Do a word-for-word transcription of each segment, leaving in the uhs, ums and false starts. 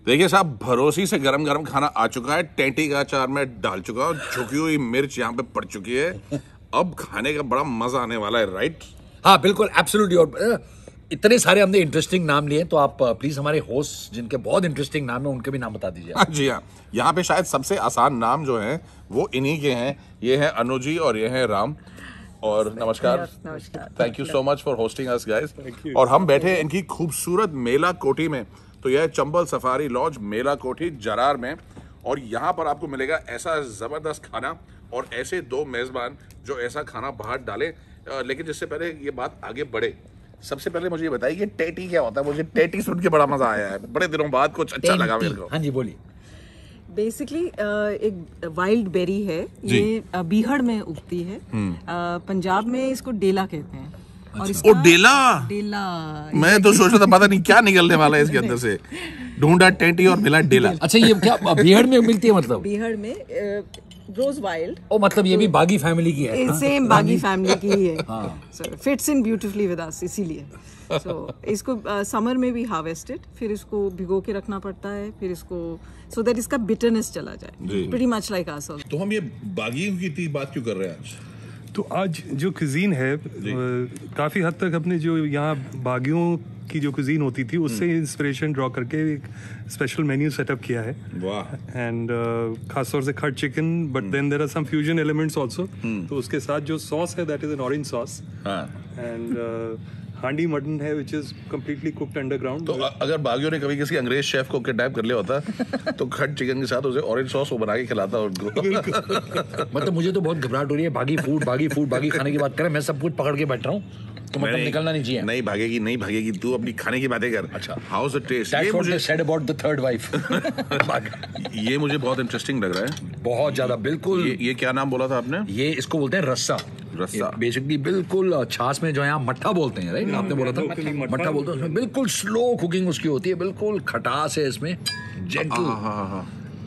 देखिए साहब, भरोसी से गरम गरम खाना आ चुका है। टेंटी का अचार मैं डाल चुका हूँ, झुकी हुई मिर्च यहाँ पे पड़ चुकी है। अब खाने का बड़ा मजा आने वाला है, राइट? हाँ बिल्कुल, एब्सोल्युटली। और इतने सारे हमने इंटरेस्टिंग नाम लिए, तो आप प्लीज हमारे होस्ट जिनके बहुत इंटरेस्टिंग नाम है उनके भी नाम बता दीजिए। हाँ जी हाँ, यहाँ पे शायद सबसे आसान नाम जो है वो इन्हीं के हैं। ये है अनुजी और ये है राम। और नमस्कार, thank you so much for hosting us guys. और हम बैठे हैं इनकी खूबसूरत मेला कोठी में। तो यह है चंबल सफारी लॉज, मेला कोठी, जरार में। और यहाँ पर आपको मिलेगा ऐसा जबरदस्त खाना और ऐसे दो मेजबान जो ऐसा खाना बाहर डाले। लेकिन जिससे पहले ये बात आगे बढ़े, सबसे पहले मुझे ये बताइए कि टेटी क्या होता है? मुझे टेटी सुन के बड़ा मजा आया है, बड़े दिनों बाद कुछ अच्छा लगा मेरे को। हाँ जी बोलिए। बेसिकली एक वाइल्ड बेरी है, ये बीहड़ में उगती है। पंजाब में इसको डेला कहते हैं। और ओ डेला, डेला मैं तो सोच रहा था पता नहीं क्या निकलने वाला है इसके अंदर से। ढूंढा टेंटी और मिला डेला। अच्छा, ये क्या बीहड़ में मिलती है? मतलब बीहड़ में रोज वाइल्ड। ओ मतलब ये भी बागी फैमिली की है? सेम बागी फैमिली की ही है। Fits in beautifully with us, इसीलिए so, इसको समर uh, में भी हार्वेस्टेड, फिर इसको भिगो के रखना पड़ता है, फिर इसको सो so दैट इसका बिटरनेस चला जाए। Pretty much like us. तो हम ये बागियों की बात क्यों कर रहे हैं आज? तो आज जो कुजीन है काफ़ी हद तक अपने जो यहाँ बागियों की जो कुजीन होती थी उससे इंस्पिरेशन ड्रॉ करके एक स्पेशल मेन्यू सेटअप किया है। वाह। एंड खास तौर से खट chicken, but then there are some fusion elements also. तो उसके साथ जो सॉस है that is an orange sauce. And हांडी मटन है which is completely cooked underground. तो अगर बागियों ने कभी किसी अंग्रेज शेफ को किडनैप कर लिया होता तो खट चिकन के साथ उसे ऑरेंज सॉस वो बना के खिलाता उनको। मतलब मुझे तो बहुत घबराहट हो रही है। बागी फूड बागी फूड बागी खाने की बात करें, मैं सब कुछ पकड़ के बैठ रहा हूँ, तो मतलब निकलना नहीं चाहिए। नहीं भागेगी, नहीं भागेगी, तू अपनी खाने की बातें कर। अच्छा, हाउस द टेस्ट? ये मुझे said about the third wife. ये मुझे बहुत इंटरेस्टिंग लग रहा है, बहुत ज्यादा। बिल्कुल। ये, ये क्या नाम बोला था आपने? ये इसको बोलते हैं रस्सा। रस्सा बेसिकली बिल्कुल छाछ में जो है मट्ठा बोलते हैं, राइट? आपने बोला था मट्ठा बोलते हैं। उसमें बिल्कुल स्लो कुकिंग उसकी होती है, बिल्कुल खटास है इसमें, जेंटल। हाँ हाँ हाँ,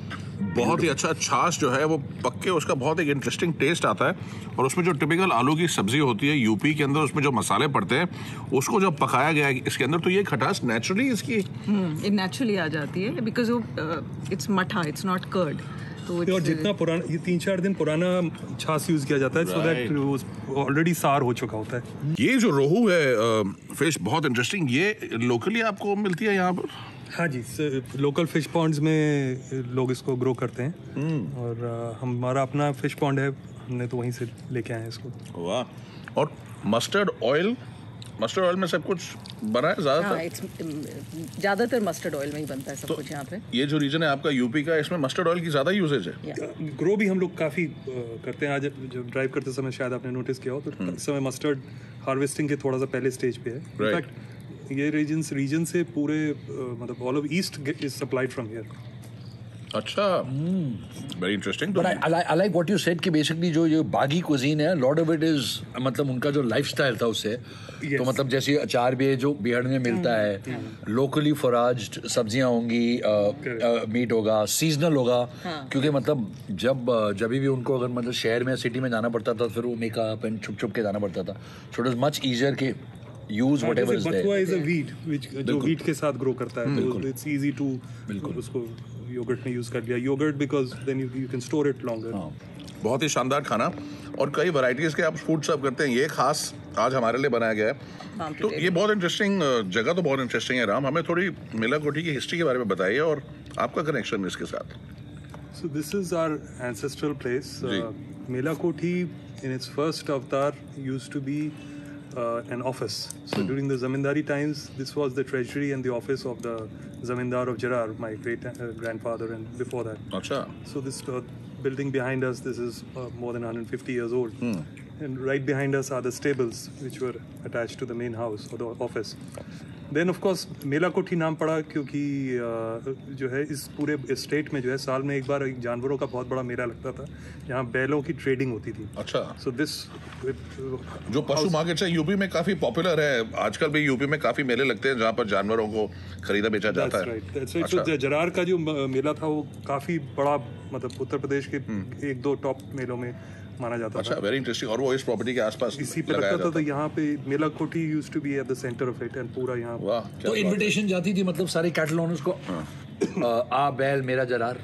बहुत ही अच्छा। छाछ जो है वो पक्के, उसका बहुत एक इंटरेस्टिंग टेस्ट आता है। और उसमें जो टिपिकल आलू की सब्जी होती है यूपी के अंदर, उसमें जो मसाले पड़ते हैं, उसको जब पकाया गया है इसके अंदर, तो ये खटास नेचुरली इसकी नेचुरली आ जाती है, because it's matha, it's not curd. तो और जितना पुराना, ये तीन चार दिन पुराना छाछ यूज किया जाता है, सो दैट ऑलरेडी सार हो चुका होता है। ये जो रोहू है फिश बहुत इंटरेस्टिंग, ये लोकली आपको मिलती है यहाँ पर? हाँ जी, लोकल फिश पॉन्ड्स में लोग इसको ग्रो करते हैं। और uh, हमारा अपना फिश पॉन्ड है, हमने तो वहीं से लेके आए हैं इसको। वाह। और मस्टर्ड ऑयल, मस्टर्ड ऑयल में सब कुछ बना है ज्यादातर? ज्यादातर मस्टर्ड ऑयल में ही बनता है सब तो कुछ यहाँ पे। ये जो रीजन है आपका यूपी का, इसमें मस्टर्ड ऑयल की ज्यादा यूजेज है। ग्रो भी हम लोग काफी करते हैं। आज जब ड्राइव करते समय शायद आपने नोटिस किया हो, तो इस समय मस्टर्ड हार्वेस्टिंग के थोड़ा सा पहले स्टेज पे है। इनफैक्ट ये रीजन रीजन से पूरे मतलब all of east is supplied from here. अच्छा, very interesting. But I I like what you said कि बेसिकली जो ये बागी कुजीन है, लॉट ऑफ इट इज मतलब उनका जो लाइफस्टाइल था उससे। yes. तो मतलब जैसे अचार भी है जो बिहार में मिलता है, लोकली फॉराज्ड सब्जियां होंगी, मीट होगा, सीजनल होगा। क्योंकि मतलब जब जब भी उनको अगर मतलब शहर में सिटी में जाना पड़ता था, फिर वो मेकअप एंड छुप छुप के जाना पड़ता था। So it is much easier के use whatever is there. Bathua is a weed which जो वीट के साथ ग्रो करता है, तो इट्स इजी टू बिल्कुल उसको योगर्ट में यूज कर लिया। Yogurt because then you you can store it longer. बहुत ही शानदार खाना और कई वैरायटीज के आप फूड सर्व करते हैं। ये खास आज हमारे लिए बनाया गया है। तो ये बहुत इंटरेस्टिंग जगह, तो बहुत इंटरेस्टिंग है। राम, हमें थोड़ी मेला कोठी की हिस्ट्री के बारे में बताइए और आपका कनेक्शन इसके साथ। So this is our ancestral place. Uh, Mela Koti in its first avatar used to be uh, an office. So hmm. during the Zamindari times, this was the treasury and the office of the Zamindar of Jarar, my great uh, grandfather, and before that. Achha. So this uh, building behind us, this is uh, more than one hundred fifty years old. Hmm. And right behind us are the stables, which were attached to the main house or the office. Then of course Mela Kothi नाम पड़ा क्योंकि जो है इस पूरे state में जो है साल में एक बार एक जानवरों का बहुत बड़ा मेला लगता था, यहाँ बैलों की ट्रेडिंग होती थी। अच्छा। सो दिस जो पशु मार्केट है यूपी में काफी पॉपुलर है आजकल भी। यूपी में काफी मेले लगते हैं जहाँ पर जानवरों को खरीदा बेचा जाता है। राइट। अच्छा। जरार का जो मेला था वो काफी बड़ा, मतलब उत्तर प्रदेश के एक दो टॉप मेलों में माना जाता अच्छा, था। Very interesting. और वो इस प्रॉपर्टी के आसपास इसी पे लगता था, तो यहाँ पे Mela Kothi used to be at the centre of it and पूरा यहाँ। वाह। तो इनविटेशन जाती थी मतलब सारे कैटल ओनर्स को? आ बैल मेरा जरार।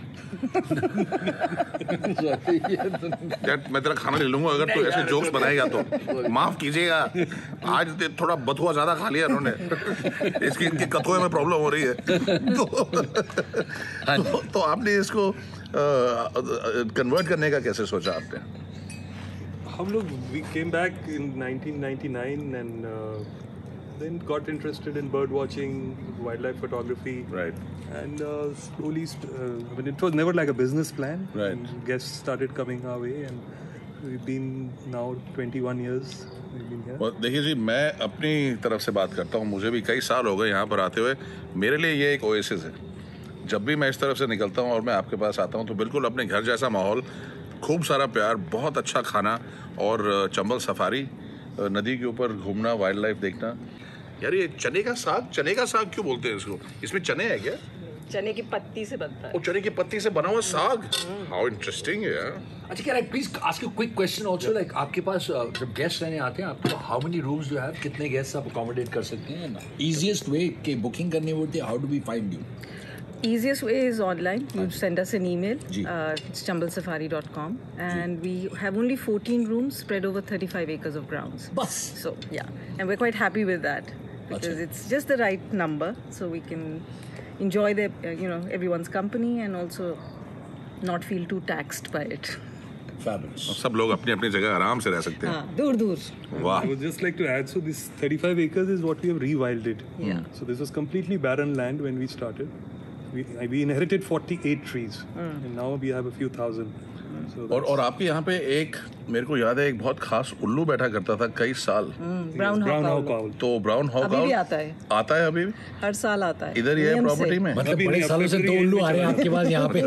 यार मैं तेरा खाना ले लूंगा अगर तू ऐसे जोक्स बनाएगा तो। माफ कीजिएगा, आज ते- थोड़ा बथुआ ज्यादा खा लिया उन्होंने, इसकी इनकी कथुए में प्रॉब्लम हो रही है। तो, तो, तो आपने इसको कन्वर्ट करने का कैसे सोचा आपने? हम लोग we came back in nineteen ninety-nine and uh, then got interested in bird watching, wildlife photography. Right. And uh, slowly, st- uh, I mean, it was never like a business plan. Right. And guests started coming our way, and we've been now twenty-one years. We've been here. और देखिए जी, मैं अपनी तरफ से बात करता हूँ, मुझे भी कई साल हो गए यहाँ पर आते हुए। मेरे लिए ये एक ओएसिस है। जब भी मैं इस तरफ से निकलता हूँ और मैं आपके पास आता हूँ तो बिल्कुल अपने घर जैसा माहौल, खूब सारा प्यार, बहुत अच्छा खाना और चंबल सफारी, नदी के ऊपर घूमना, वाइल्ड लाइफ देखना। यार ये चने का साग, चने का साग क्यों बोलते हैं इसको? इसमें चने है क्या? चने की पत्ती से बनता है। और चने की पत्ती से बना हुआ साग। हाउ इंटरेस्टिंग है। अच्छा, can I please ask you quick question also, like आपके पास uh, जब गेस्ट रहने आते हैं आपको, how many rooms do you have, कितने गेस्ट आप अकोमोडेट कर सकते हैं? इजीएस्ट वे के बुकिंग करनी होती है, how do we find you? Easiest way is online. You send us an email. Ji. Uh, it's chambal safari dot com, and we have only fourteen rooms spread over thirty-five acres of grounds. बस। So yeah, and we're quite happy with that because Achha. it's just the right number, so we can enjoy the uh, you know everyone's company and also not feel too taxed by it. Fabulous. सब लोग अपनी अपनी जगह आराम से रह सकते हैं। हाँ, दूर दूर. वाह। I would just like to add, so this thirty-five acres is what we have rewilded. Yeah. So this was completely barren land when we started. We, we inherited forty-eight trees, and now we have a few thousand. So और that's- और आपके यहाँ पे एक, मेरे को याद है, एक बहुत खास उल्लू बैठा करता था कई साल। Brown brown hawk hawk owl. owl. तो ब्राउन हॉक अभी भी आउल आता है। आता है अभी भी? हर साल आता है। इधर ही है नियम से। प्रॉपर्टी में? मतलब अभी बड़े नहीं, सालों से फरवरी दो उल्लू में आ रहे हैं चल आपके पास यहाँ पे।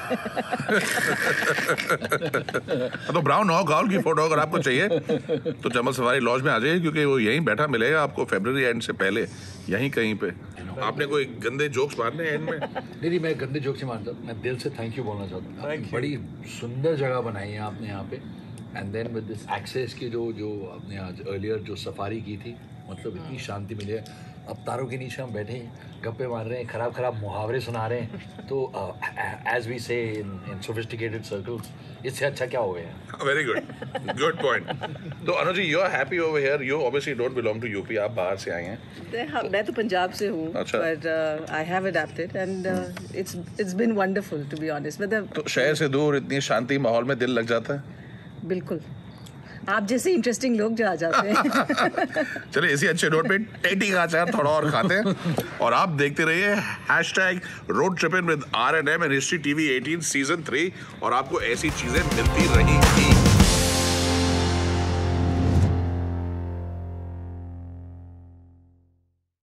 तो ब्राउन हॉक आउल की फोटो अगर आपको चाहिए तो चंबल सफारी लॉज में आ जाइए, क्योंकि वो यहीं बैठा मिलेगा आपको फरवरी एंड से पहले, यहीं कहीं पे। आपने कोई गंदे जोक्स मारने हैं इनमें? नहीं नहीं, मैं गंदे जोक से मानता हूँ, मैं दिल से थैंक यू बोलना चाहता हूँ। Thank you. बड़ी सुंदर जगह बनाई है आपने यहाँ पे, and then with this access की जो जो आपने आज अर्लियर जो सफारी की थी, मतलब इतनी शांति मिली है। अब तारों के नीचे हम बैठे हैं, गप्पे मार रहे हैं, खराब खराब मुहावरे सुना रहे हैं, तो एज वी से इन इन सोफिस्टिकेटेड सर्कल्स, इससे अच्छा क्या हो गया? Very good, good point. तो Anuj ji, you are happy over here, you obviously don't belong to UP, आप बाहर से आए हैं। मैं मैं तो पंजाब से हूँ, अच्छा। but uh, I have adapted and uh, it's it's been wonderful to be honest. But the, तो शहर से दूर इतनी शांति माहौल में दिल लग जाता है? बिल्कुल, आप जैसे इंटरेस्टिंग लोग जो आ जाते हैं। चलिए इसी अच्छे नोट पे टेटी का अचार थोड़ा और खाते हैं, और आप देखते रहिए hashtag road tripping with R N M and History TV eighteen season three, और आपको ऐसी चीजें मिलती रहेंगी।